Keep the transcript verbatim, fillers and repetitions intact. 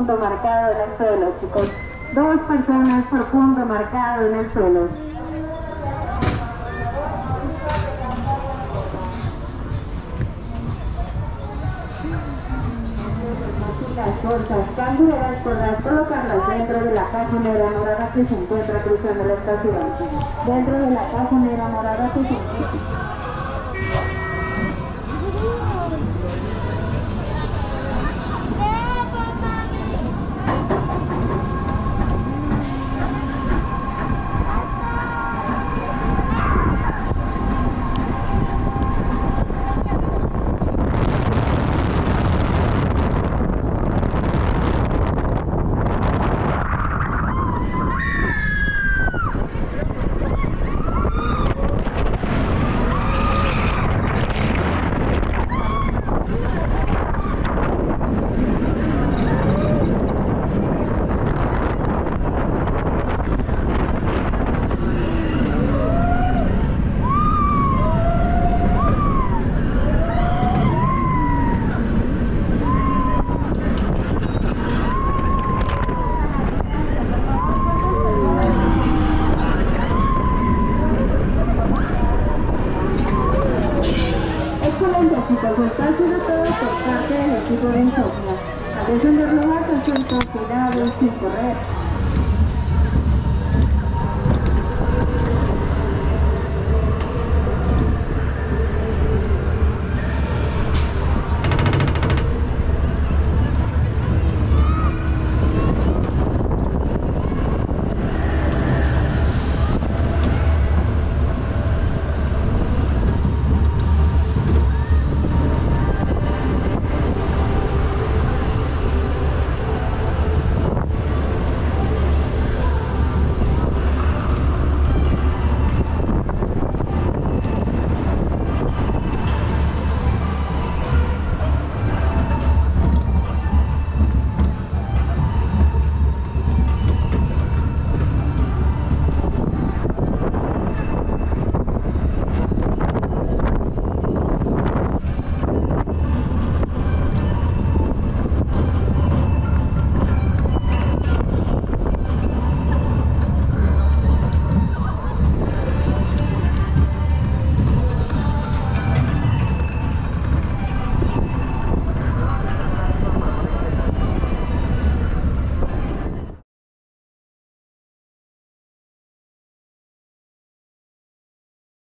punto marcado en el suelo, chicos. Dos personas por punto marcado en el suelo. Las bolsas cangureras podrás colocarlas dentro de la cajonera morada que se encuentra cruzando la estación. Dentro de la cajonera morada que se encuentra. Está haciendo todo por parte del equipo de Insomnio. A descender los asientos, cuidado sin correr.